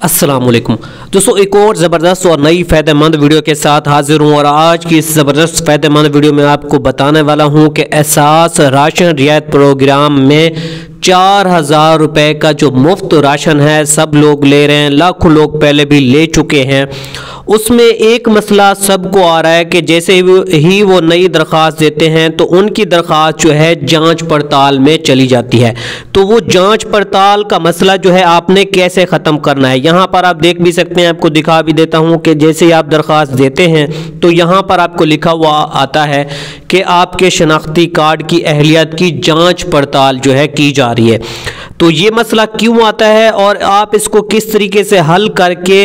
अस्सलामुअलैकुम दोस्तों, एक और ज़बरदस्त और नई फ़ायदेमंद वीडियो के साथ हाजिर हूँ। और आज की इस ज़बरदस्त फ़ायदेमंद वीडियो में आपको बताने वाला हूँ कि एहसास राशन रियायत प्रोग्राम में 4000 रुपये का जो मुफ्त राशन है सब लोग ले रहे हैं, लाखों लोग पहले भी ले चुके हैं। उसमें एक मसला सबको आ रहा है कि जैसे ही वो नई दरख्वास्त देते हैं तो उनकी दरख्वास्त जो है जांच पड़ताल में चली जाती है। तो वो जांच पड़ताल का मसला जो है आपने कैसे ख़त्म करना है, यहाँ पर आप देख भी सकते हैं, आपको दिखा भी देता हूँ कि जैसे ही आप दरख्वास्त देते हैं तो यहाँ पर आपको लिखा हुआ आता है कि आपके शनाख्ती कार्ड की अहलियत की जांच पड़ताल जो है की जा रही है। तो ये मसला क्यों आता है और आप इसको किस तरीके से हल करके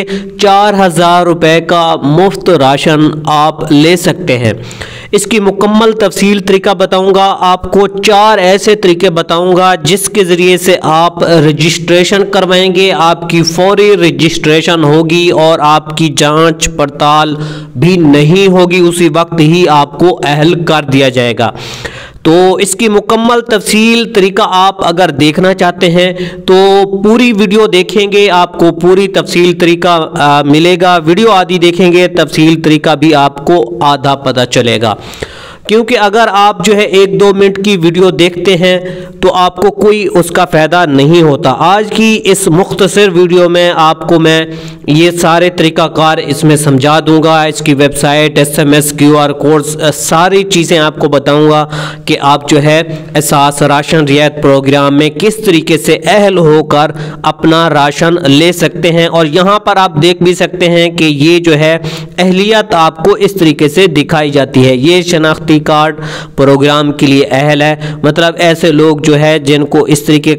4000 रुपये का मुफ्त राशन आप ले सकते हैं, इसकी मुकम्मल तफसील तरीका बताऊंगा। आपको 4 ऐसे तरीके बताऊंगा जिसके ज़रिए से आप रजिस्ट्रेशन करवाएंगे, आपकी फौरी रजिस्ट्रेशन होगी और आपकी जांच पड़ताल भी नहीं होगी, उसी वक्त ही आपको अहल कर दिया जाएगा। तो इसकी मुकम्मल तफसील तरीका आप अगर देखना चाहते हैं तो पूरी वीडियो देखेंगे, आपको पूरी तफसील तरीका मिलेगा। वीडियो आधी देखेंगे, तफसील तरीका भी आपको आधा पता चलेगा। क्योंकि अगर आप जो है 1-2 मिनट की वीडियो देखते हैं तो आपको कोई उसका फ़ायदा नहीं होता। आज की इस मुख्तसर वीडियो में आपको मैं ये सारे तरीक़ाकार इसमें समझा दूंगा, इसकी वेबसाइट, SMS, QR कोड, सारी चीज़ें आपको बताऊंगा कि आप जो है एहसास राशन रियायत प्रोग्राम में किस तरीके से अहल होकर अपना राशन ले सकते हैं। और यहाँ पर आप देख भी सकते हैं कि ये जो है अहलियत आपको इस तरीके से दिखाई जाती है, ये शनाख्ती कार्ड प्रोग्राम के लिए अहल है। मतलब ऐसे लोग जो है जिनको इस तरीके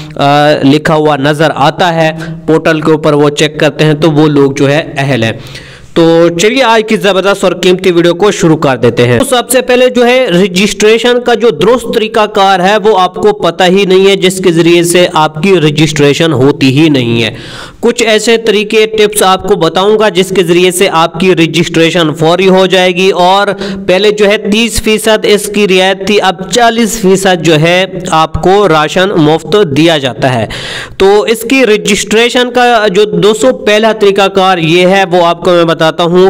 का लिखा हुआ नज़र आता है पोर्टल के ऊपर, वो चेक करते हैं तो वो लोग जो है अहल है। तो चलिए आज की ज़बरदस्त और कीमती वीडियो को शुरू कर देते हैं। तो सबसे पहले जो है रजिस्ट्रेशन का जो दुरुस्त तरीकाकार है वो आपको पता ही नहीं है, जिसके ज़रिए से आपकी रजिस्ट्रेशन होती ही नहीं है। कुछ ऐसे तरीके टिप्स आपको बताऊंगा जिसके ज़रिए से आपकी रजिस्ट्रेशन फौरी हो जाएगी। और पहले जो है 30% इसकी रियायत थी, अब 40% जो है आपको राशन मुफ्त दिया जाता है। तो इसकी रजिस्ट्रेशन का जो 200 पहला तरीकाकार ये है, वो आपको मैं बताता हूं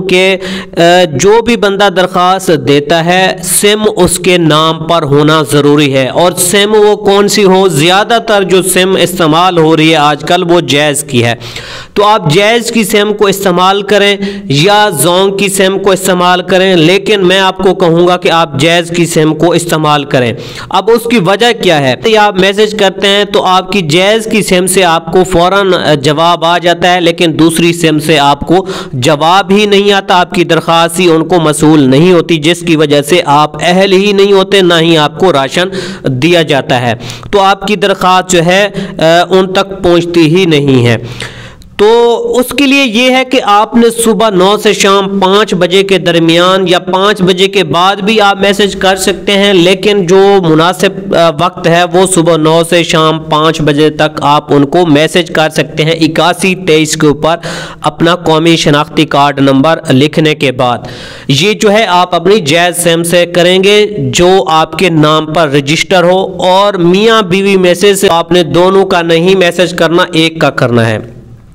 कि जो भी बंदा दरख्वास्त देता है सिम उसके नाम पर होना ज़रूरी है। और सिम वो कौन सी हो, ज़्यादातर जो सिम इस्तेमाल हो रही है आजकल वो जैज़ की है। तो आप जैज़ की सिम को इस्तेमाल करें या जोंग की सिम को इस्तेमाल करें, लेकिन मैं आपको कहूँगा कि आप जैज़ की सिम को इस्तेमाल करें। अब उसकी वजह क्या है, तो आप मैसेज करते हैं तो आपकी जैज़ की सिम से आपको फ़ौरन जवाब आ जाता है, लेकिन दूसरी सिम से आपको जवाब ही नहीं आता, आपकी दरख्वास्त ही उनको मसूल नहीं होती, जिसकी वजह से आप अहल ही नहीं होते, ना ही आपको राशन दिया जाता है। तो आपकी दरख्वास्त जो है उन तक पहुंचती ही नहीं है। तो उसके लिए ये है कि आपने सुबह 9 से शाम 5 बजे के दरमियान या 5 बजे के बाद भी आप मैसेज कर सकते हैं, लेकिन जो मुनासिब वक्त है वो सुबह 9 से शाम 5 बजे तक आप उनको मैसेज कर सकते हैं 8123 के ऊपर अपना कौमी शनाख्ती कार्ड नंबर लिखने के बाद। ये जो है आप अपनी जैज़ सिम से करेंगे जो आपके नाम पर रजिस्टर हो, और मियाँ बीवी मैसेज से आपने दोनों का नहीं मैसेज करना, एक का करना है।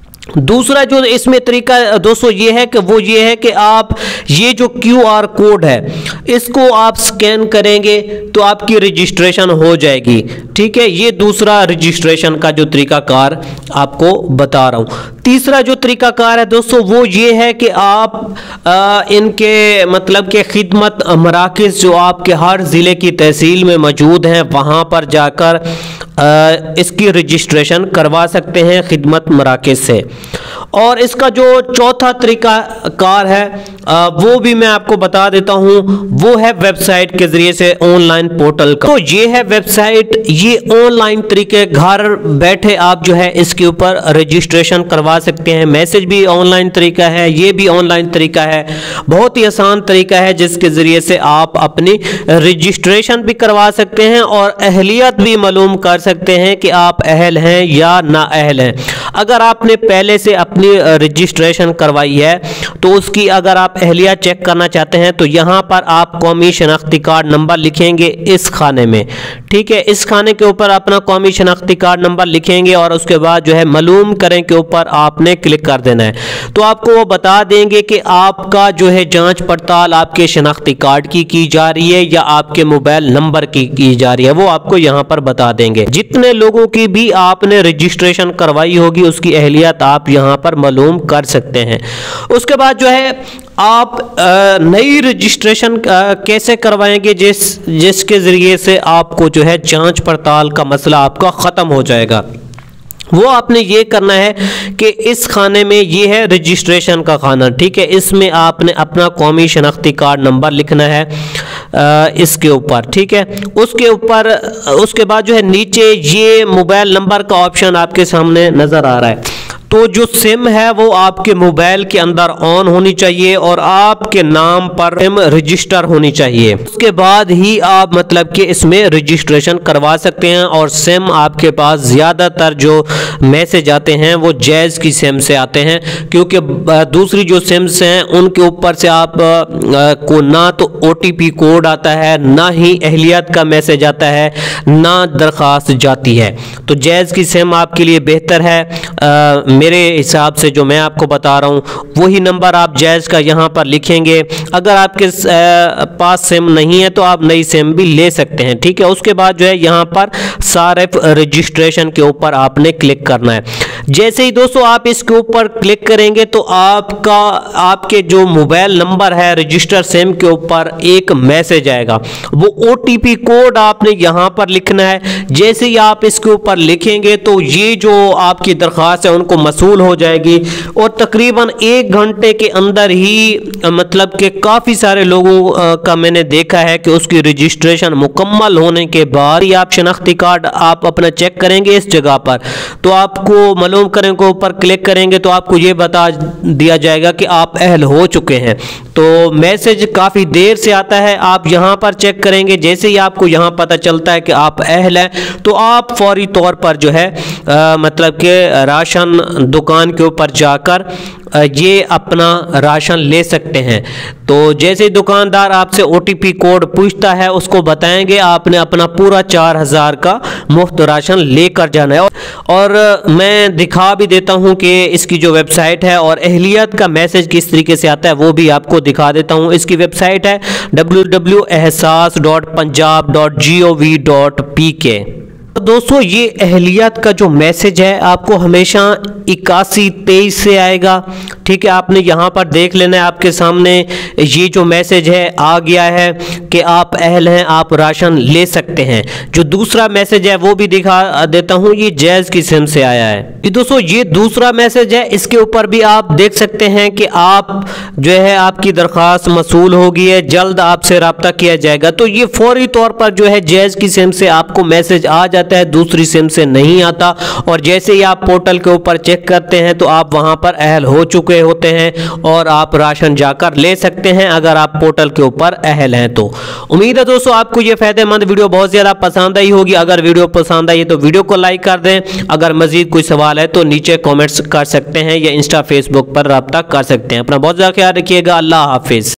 दूसरा जो इसमें तरीका दोस्तों ये है कि आप ये जो QR कोड है इसको आप स्कैन करेंगे तो आपकी रजिस्ट्रेशन हो जाएगी। ठीक है, ये दूसरा रजिस्ट्रेशन का जो तरीकाकार आपको बता रहा हूँ। तीसरा जो तरीकाकार है दोस्तों वो ये है कि आप इनके मतलब के खिदमत मराकज़ जो आपके हर ज़िले की तहसील में मौजूद हैं वहाँ पर जाकर इसकी रजिस्ट्रेशन करवा सकते हैं खिदमत मराकज़ से। और इसका जो चौथा तरीकाकार है वो भी मैं आपको बता देता हूँ, वो है वेबसाइट के ज़रिए से ऑनलाइन पोर्टल का। तो ये है वेबसाइट, ये ऑनलाइन तरीके घर बैठे आप जो है इसके ऊपर रजिस्ट्रेशन करवा सकते हैं। मैसेज भी ऑनलाइन तरीका है, ये भी ऑनलाइन तरीका है, बहुत ही आसान तरीका है जिसके ज़रिए से आप अपनी रजिस्ट्रेशन भी करवा सकते हैं और अहलियत भी मालूम कर सकते हैं कि आप अहल हैं या ना अहल हैं। अगर आपने पहले से अपनी अपनी रजिस्ट्रेशन करवाई है तो उसकी अगर आप अहलियत चेक करना चाहते हैं तो यहाँ पर आप कौमी शनाख्ती कार्ड नंबर लिखेंगे इस खाने में, ठीक है। इस खाने के ऊपर अपना कौमी शनाख्ती कार्ड नंबर लिखेंगे और उसके बाद जो है मालूम करें के ऊपर आपने क्लिक कर देना है। तो आपको वो बता देंगे कि आपका जो है जांच पड़ताल आपके शनाख्ती कार्ड की जा रही है या आपके मोबाइल नंबर की जा रही है, वो आपको यहाँ पर बता देंगे। जितने लोगों की भी आपने रजिस्ट्रेशन करवाई होगी उसकी अहलियत आप यहाँ पर मालूम कर सकते हैं। उसके बाद जो है आप नई रजिस्ट्रेशन कैसे करवाएंगे जिसके ज़रिए से आपको जो है जांच पड़ताल का मसला आपका ख़त्म हो जाएगा। वो आपने ये करना है कि इस खाने में ये है रजिस्ट्रेशन का खाना, ठीक है। इसमें आपने अपना कौमी शनाख्ती कार्ड नंबर लिखना है इसके ऊपर, ठीक है। उसके बाद जो है नीचे ये मोबाइल नंबर का ऑप्शन आपके सामने नज़र आ रहा है। तो जो सिम है वो आपके मोबाइल के अंदर ऑन होनी चाहिए और आपके नाम पर सिम रजिस्टर होनी चाहिए। उसके बाद ही आप मतलब कि इसमें रजिस्ट्रेशन करवा सकते हैं और सिम आपके पास ज़्यादातर जो मैसेज आते हैं वो जैज़ की सिम से आते हैं, क्योंकि दूसरी जो सिम्स हैं उनके ऊपर से आप को ना तो OTP कोड आता है, ना ही अहलियत का मैसेज आता है, ना दरख्वास्त जाती है। तो जैज़ की सिम आपके लिए बेहतर है मेरे हिसाब से। जो मैं आपको बता रहा हूँ वही नंबर आप जैज़ का यहाँ पर लिखेंगे। अगर आपके पास सिम नहीं है तो आप नई सिम भी ले सकते हैं, ठीक है। उसके बाद जो है यहाँ पर सारिफ रजिस्ट्रेशन के ऊपर आपने क्लिक करना है। जैसे ही दोस्तों आप इसके ऊपर क्लिक करेंगे तो आपके जो मोबाइल नंबर है रजिस्टर सिम के ऊपर एक मैसेज आएगा, वो OTP कोड आपने यहाँ पर लिखना है। जैसे ही आप इसके ऊपर लिखेंगे तो ये जो आपकी दरख्वास्त है उनको मसूल हो जाएगी और तकरीबन 1 घंटे के अंदर ही मतलब कि काफ़ी सारे लोगों का मैंने देखा है कि उसकी रजिस्ट्रेशन मुकम्मल होने के बाद ही आप शनाख्ती कार्ड आप अपना चेक करेंगे इस जगह पर, तो आपको मालूम करें को ऊपर क्लिक करेंगे तो आपको ये बता दिया जाएगा कि आप अहल हो चुके हैं। तो मैसेज काफ़ी देर से आता है, आप यहाँ पर चेक करेंगे। जैसे ही आपको यहाँ पता चलता है कि आप अहल हैं तो आप फौरी तौर पर जो है मतलब कि राशन दुकान के ऊपर जाकर ये अपना राशन ले सकते हैं। तो जैसे दुकानदार आपसे OTP कोड पूछता है उसको बताएंगे, आपने अपना पूरा 4000 का मुफ्त राशन लेकर जाना है। और मैं दिखा भी देता हूं कि इसकी जो वेबसाइट है और अहलियत का मैसेज किस तरीके से आता है वो भी आपको दिखा देता हूं। इसकी वेबसाइट है www.ehsas.punjab.gov.pk। दोस्तों ये अहलियत का जो मैसेज है आपको हमेशा 8123 से आएगा, ठीक है। आपने यहाँ पर देख लेना है, आपके सामने ये जो मैसेज है आ गया है कि आप अहल हैं, आप राशन ले सकते हैं। जो दूसरा मैसेज है वो भी दिखा देता हूँ, ये जैज़ की सिम से आया है। ये दोस्तों ये दूसरा मैसेज है, इसके ऊपर भी आप देख सकते हैं कि आप जो है आपकी दरख्वास्त मसूल हो गई है, जल्द आपसे रब्ता किया जाएगा। तो ये फौरी तौर पर जो है जैज़ की सिम से आपको मैसेज आ जाता है, दूसरी सिम से नहीं आता। और जैसे ही आप पोर्टल के ऊपर चेक करते हैं तो आप वहां पर अहल हो चुके होते हैं और आप राशन जाकर ले सकते हैं अगर आप पोर्टल के ऊपर अहल हैं तो। उम्मीद है दोस्तों आपको ये फायदेमंद वीडियो बहुत ज़्यादा पसंद आई होगी। अगर वीडियो पसंद आई तो वीडियो को लाइक कर दें। अगर मजीद कोई सवाल है तो नीचे कॉमेंट्स कर सकते हैं या इंस्टा फेसबुक पर रब्ता कर सकते हैं। अपना बहुत ज़्यादा ख्याल रखिएगा। अल्लाह हाफिज़।